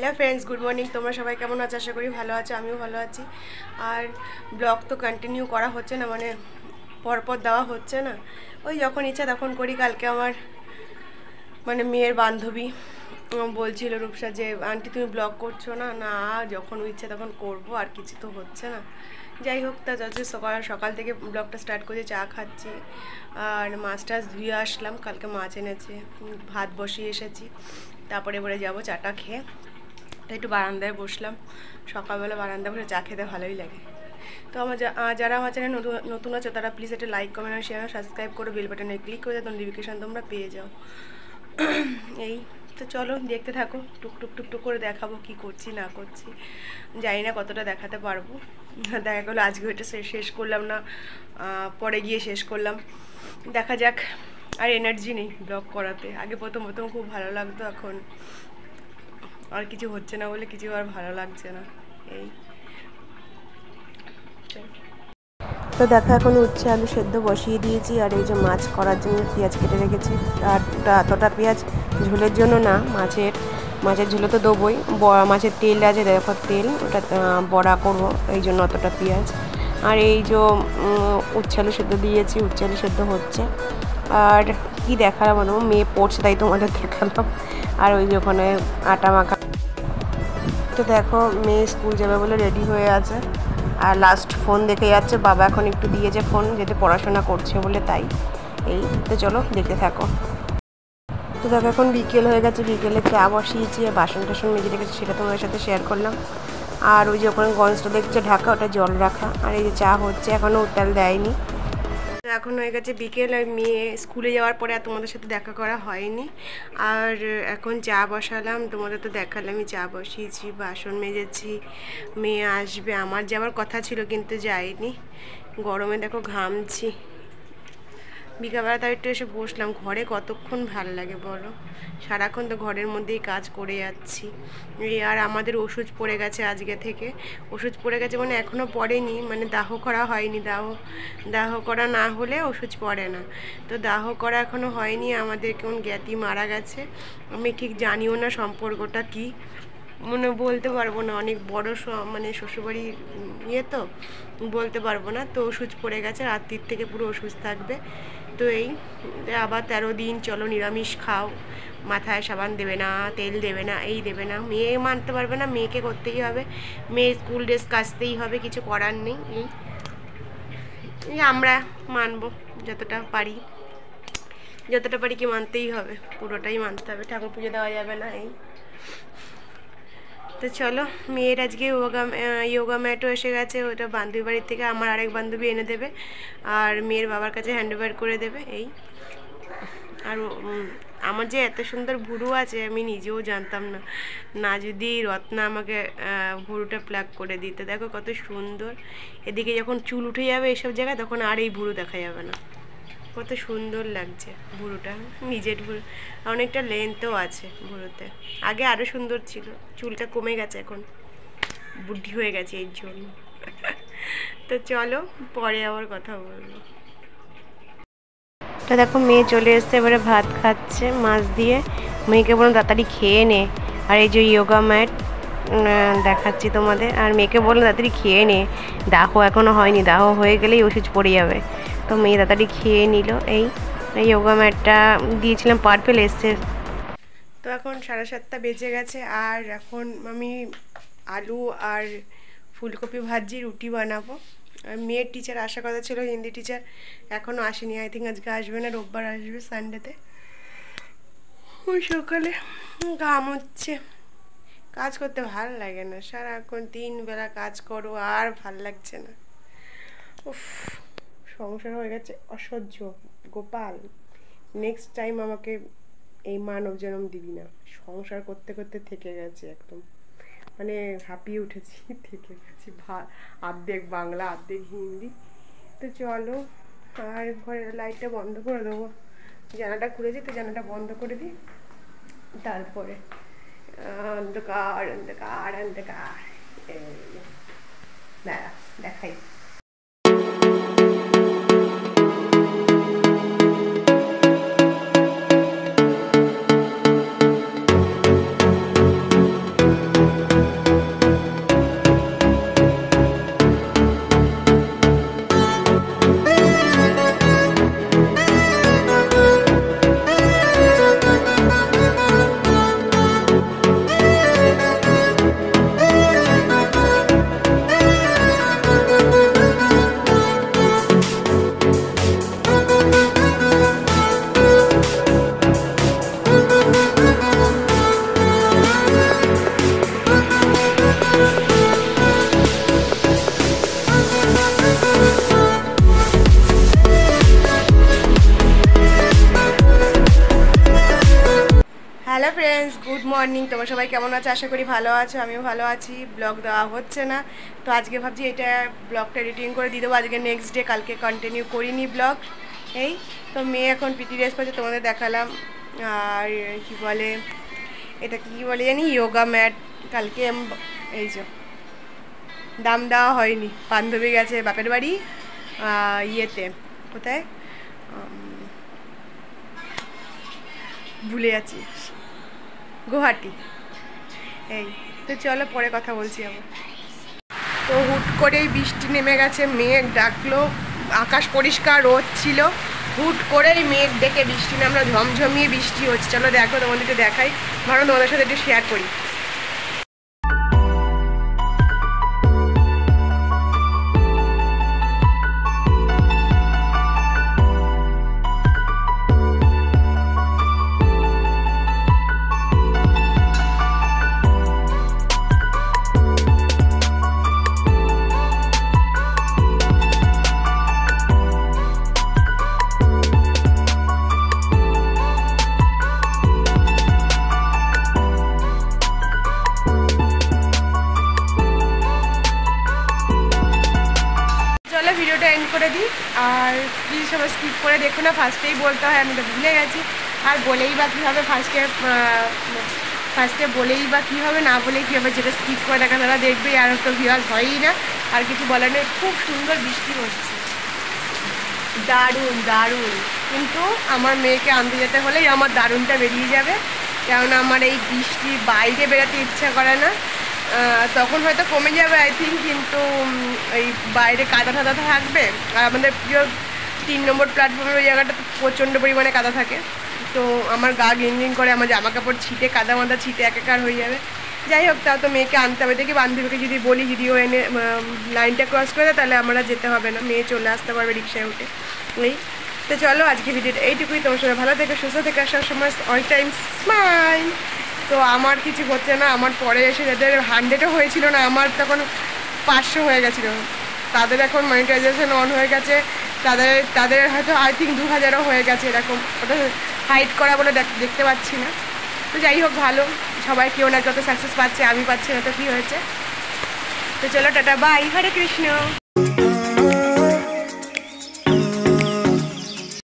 Hello friends, good morning. তোমরা সবাই কেমন আছো? আশা করি ভালো আছো, আমিও ভালো আছি। আর ব্লগ তো কন্টিনিউ করা হচ্ছে না, মানে পরপর দেওয়া হচ্ছে না। ওই যখন ইচ্ছা তখন করি। কালকে আমার মানে মেয়ের বান্ধবী বলছিল রূপসা যে আন্টি তুমি ব্লগ করছো না। না, যখন ইচ্ছে তখন করব, আর কিছু তো হচ্ছে না। যাই হোক, তা যত সকাল থেকে ব্লগটা স্টার্ট করে চা খাচ্ছি আর মাছ টাছ ধুয়ে আসলাম। কালকে মাছ এনেছে, ভাত বসিয়ে এসেছি। তারপরে এবারে যাবো চাটা খেয়ে। তাই একটু বারান্দায় বসলাম। সকালবেলা বারান্দায় বসে চা খেতে ভালোই লাগে। তো আমার যারা আমার চ্যানেল নতুন আছে তারা প্লিজ একটা লাইক, কমেন্ট আর শেয়ার, সাবস্ক্রাইব করে বেল বাটনে ক্লিক করে যাতে নোটিফিকেশান তোমরা পেয়ে যাও। এই তো চলো দেখতে থাকো, টুকটুক টুকটুক করে দেখাবো কি করছি না করছি। জানি না কতটা দেখাতে পারবো। দেখা গেলো আজকে ওইটা শেষ করলাম না, পরে গিয়ে শেষ করলাম। দেখা যাক। আর এনার্জি নেই ব্লগ করাতে। আগে প্রথম খুব ভালো লাগতো, এখন আর কিছু হচ্ছে না বলে কিছু আর ভালো লাগছে না। এই তো দেখো, এখন উচ্ছে আলু সেদ্ধ বসিয়ে দিয়েছি। আর এই যে মাছ করার জন্য পেঁয়াজ কেটে রেখেছি। আর এতটা পেঁয়াজ ঝোলের জন্য না, মাছের ঝোলে তো দেবোই। মাছের তেল আছে, দেখো তেল, ওটা বড়া করবো, এই জন্য অতটা পেঁয়াজ। আর এই যে উচ্ছে আলু সেদ্ধ দিয়েছি, উচ্ছে আলু সেদ্ধ হচ্ছে। আর কি দেখালাম বলো, মেয়ে পড়ছে তাই তোমাদের দেখালাম। আর ওই যে ওখানে আটা মাখা। তো দেখো, মেয়ে স্কুল যাবে বলে রেডি হয়ে আছে। আর লাস্ট ফোন দেখে যাচ্ছে। বাবা এখন একটু দিয়েছে ফোন, যেতে পড়াশোনা করছে বলে, তাই। এই তো চলো দেখতে থাকো। তো দেখো, এখন বিকেল হয়ে গেছে। বিকেলে চা বসিয়েছি, বাসন টাসন মেজে রেখেছি, সেটা তোমাদের সাথে শেয়ার করলাম। আর ওই যে ওখানে গঞ্জটা দেখছে ঢাকা, ওটা জল রাখা। আর এই যে চা হচ্ছে, এখনও উত্তাল দেয়নি। এখন হয়ে গেছে বিকেল। আর মেয়ে স্কুলে যাওয়ার পরে আর তোমাদের সাথে দেখা করা হয়নি। আর এখন চা বসালাম, তোমাদের তো দেখালামই। চা বসিয়েছি, বাসন মেজেছি। মেয়ে আসবে, আমার যাওয়ার কথা ছিল কিন্তু যাইনি। গরমে দেখো ঘামছি। বিকালবেলা তার একটু এসে বসলাম। ঘরে কতক্ষণ ভাল লাগে বলো, সারাক্ষণ তো ঘরের মধ্যেই কাজ করে যাচ্ছি। আর আমাদের ওষুধ পড়ে গেছে আজকে থেকে। ওষুধ পড়ে গেছে মানে এখনও পড়েনি, মানে দাহ করা হয়নি। দাহ করা না হলে ওষুধ পড়ে না। তো দাহ করা এখনও হয়নি। আমাদের কেমন জ্ঞাতি মারা গেছে, আমি ঠিক জানিও না সম্পর্কটা কী, মানে বলতে পারবো না। অনেক বড় মানে শ্বশুরবাড়ির ইয়ে তো, বলতে পারবো না। তো ওষুধ পড়ে গেছে, রাত্রির থেকে পুরো ওষুধ থাকবে। তো এই আবার 13 দিন চলো নিরামিষ খাও, মাথায় সাবান দেবে না, তেল দেবে না, এই দেবে না। মেয়ে মানতে পারবে না, মেয়েকে করতেই হবে। মেয়ে স্কুল ড্রেস কাচতেই হবে, কিছু করার নেই। এই আমরা মানবো যতটা পারি কি মানতেই হবে, পুরোটাই মানতে হবে। ঠাকুর পুজো দেওয়া যাবে না। এই তো চলো, মেয়ের আজকে যোগা ম্যাটও এসে গেছে। ওটা বান্ধবী বাড়ির থেকে আমার আরেক বান্ধবী এনে দেবে, আর মেয়ের বাবার কাছে হ্যান্ড ওভার করে দেবে। এই আর আমার যে এত সুন্দর ভুরু আছে আমি নিজেও জানতাম না, না যদি রত্না আমাকে ভুরুটা প্লাগ করে দিতে। দেখো কত সুন্দর। এদিকে যখন চুল উঠে যাবে এইসব জায়গায়, তখন আর এই ভুরু দেখা যাবে না। কত সুন্দর লাগছে ভুরুটা, নিজের ভুরু। অনেকটা লেন্থও আছে ভুরুতে। আগে আরও সুন্দর ছিল, চুলটা কমে গেছে, এখন বুদ্ধি হয়ে গেছে এর জন্য। তো চলো পরে আবার কথা বলবো। তো দেখো, মেয়ে চলে এসছে, এবারে ভাত খাচ্ছে মাছ দিয়ে। মেয়েকে বললাম তাড়াতাড়ি খেয়ে নে। আর এই যে যোগা ম্যাট দেখাচ্ছি তোমাদের। আর মেয়েকে বললাম তাড়াতাড়ি খেয়ে নে, দাহ এখনও হয়নি, দাহ হয়ে গেলেই ওষুধ পড়ে যাবে। তো মেয়ে তাড়াতাড়ি খেয়ে নিল। এই যোগা ম্যাটটা দিয়েছিলাম, পার্পেল এসছে। তো এখন 7:30 বেজে গেছে। আর এখন আমি আলু আর ফুলকপি ভাজি, রুটি বানাবো। আর মেয়ের টিচার আসার কথা ছিল, হিন্দি টিচার, এখনও আসেনি। আই থিঙ্ক আজকে আসবে না, রোববার আসবে, সানডেতে। ওই সকালে ঘাম হচ্ছে, কাজ করতে ভাল লাগে না। সারাক্ষণ 3 বেলা কাজ করো, আর ভাল লাগছে না। উফ, সংসার হয়ে গেছে অসহ্য। গোপাল, নেক্সট টাইম আমাকে এই মানব জন্ম দিবি না। সংসার করতে করতে থেকে গেছে একদম, মানে হাঁপিয়ে উঠেছি, থেকে গেছি। অর্ধেক বাংলা অর্ধেক হিন্দি। তো চলো, আর ঘরের লাইটটা বন্ধ করে দেবো। জানালাটা খুলেছি, তো জানালাটা বন্ধ করে দিই। তারপরে অন্ধকার অন্ধকার অন্ধকার। দাঁড়া দেখাই। Hello friends, good morning. তোমরা সবাই কেমন আছো? আশা করি ভালো আছো, আমিও ভালো আছি। ব্লগ দেওয়া হচ্ছে না, তো আজকে ভাবছি এটা ব্লগটা এডিটিং করে দিয়ে দেবো। আজকে নেক্সট ডে, কালকে কন্টিনিউ করিনি ব্লগ। এই তো মেয়ে এখন পিটি ড্রেস পরে তোমাদের দেখালাম। আর কি বলে, এটা কি বলে জানি, যোগা ম্যাট। কালকে এই যে দাম দেওয়া হয়নি, বান্ধবী গেছে বাপের বাড়ি ইয়েতে, কোথায় ভুলে যাচ্ছি, গুয়াহাটি। এই তো চলো পরে কথা বলছি আবার। তো হুট করেই বৃষ্টি নেমে গেছে, মেঘ ডাকলো, আকাশ পরিষ্কার রোদ ছিল, হুট করেই মেঘ ডেকে বৃষ্টি নামলো, ঝমঝমিয়ে বৃষ্টি হচ্ছে। চলো দেখো, তোমাদেরকে দেখাই, ভালো তোমাদের সাথে একটু শেয়ার করি। ভিডিওটা এন্ড করে দিই, আর প্লিজ সবাই স্কিপ করে দেখো না, ফার্স্টেই বলতে হয়, আমি তো ভুলে গেছি। আর বলেই বা কী হবে, ফার্স্টে বলেই বা কী হবে, না বলেই কী হবে, যেটা স্কিপ করে দেখা তারা দেখবে, আর তো ভিউয়ার্স হয়ই না। আর কিছু বলার নেই, খুব সুন্দর বৃষ্টি হচ্ছে, দারুণ দারুণ। কিন্তু আমার মেয়েকে আনতে যেতে হলেই আমার দারুণটা বেরিয়ে যাবে, কেননা আমার এই বৃষ্টি বাইরে বেরোতে ইচ্ছা করে না। তখন হয়তো কমে যাবে আই থিঙ্ক, কিন্তু এই বাইরে কাদা টাদা থাকবে। আর আমাদের প্রিয় 3 নম্বর প্ল্যাটফর্মের ওই জায়গাটা প্রচণ্ড পরিমাণে কাদা থাকে, তো আমার গা গিনগিন করে, আমার জামা কাপড় ছিটে, কাদা মাদা ছিটে একাকার হয়ে যাবে। যাই হোক, তাও তো মেয়েকে আনতে হবে। দেখি বান্ধবীকে যদি বলি, যদি ও এনে লাইনটা ক্রস করে দেয়, তাহলে আমরা যেতে হবে না, মেয়ে চলে আসতে পারবে রিক্সায় উঠে। এই তো চলো, আজকে ভিডিওটা এইটুকুই। তোমার সঙ্গে ভালো থেকে সুস্থ থেকে সবসময় অল টাইম স্মাইল। তো আমার কিছু হচ্ছে না, আমার পরে এসে যাদের 100ও হয়েছিল না, আমার তখন 500 হয়ে গেছিলো। তাদের এখন মনিটাইজেশন অন হয়ে গেছে, তাদের হয়তো আই থিঙ্ক 2000ও হয়ে গেছে এরকম। ওটা হাইড করা বলে দেখতে পাচ্ছি না। তো যাই হোক, ভালো, সবাই কেউ না কত সাকসেস পাচ্ছে, আমি পাচ্ছি না, তো কী হয়েছে। তো চলো টাটা, বাই, হরে কৃষ্ণ।